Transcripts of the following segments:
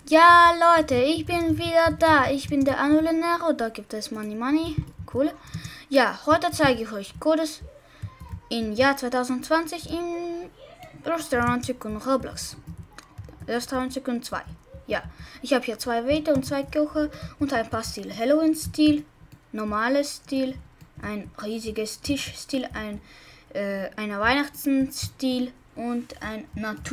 Ja, Leute, ich bin wieder da. Ich bin der Anulenero. Da gibt es Money. Cool. Ja, heute zeige ich euch Codes im Jahr 2020 in Restaurant Tycoon Roblox. Restaurant Tycoon 2. Ja, ich habe hier 2 Wände und 2 Küche und ein paar Stile. Halloween-Stil, normales Stil, ein riesiges Tischstil, ein Weihnachtsstil und ein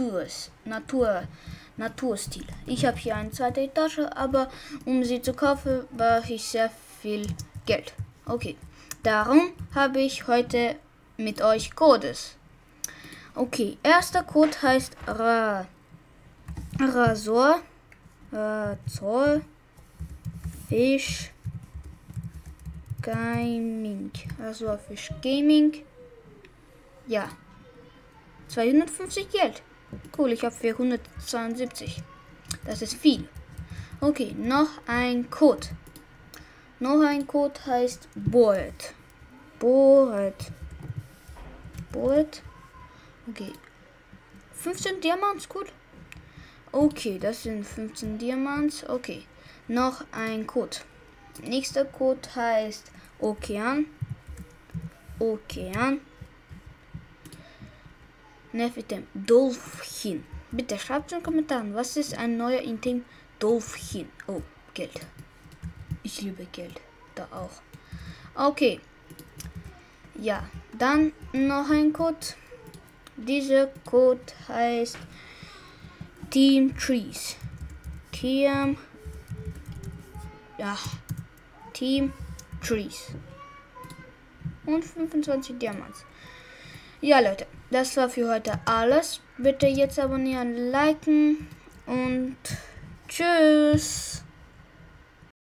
Naturstil. Ich habe hier eine zweite Etage, aber um sie zu kaufen, brauche ich sehr viel Geld. Okay, darum habe ich heute mit euch Codes. Okay, erster Code heißt Razor, Fisch Gaming. Razor Fisch Gaming. Ja. 250 Geld. Cool, ich habe 472. Das ist viel. Okay, noch ein Code. Noch ein Code heißt Board. Okay. 15 Diamants, gut. Okay, das sind 15 Diamants. Okay. Noch ein Code. Nächster Code heißt Okean. Nefitem Dolphin. Bitte schreibt in den Kommentaren, was ist ein neuer Item Dolphin? Oh, Geld. Ich liebe Geld. Da auch. Okay. Ja, dann noch ein Code. Dieser Code heißt Team Trees. Team Trees. Und 25 Diamants. Ja, Leute, das war für heute alles. Bitte jetzt abonnieren, liken und tschüss.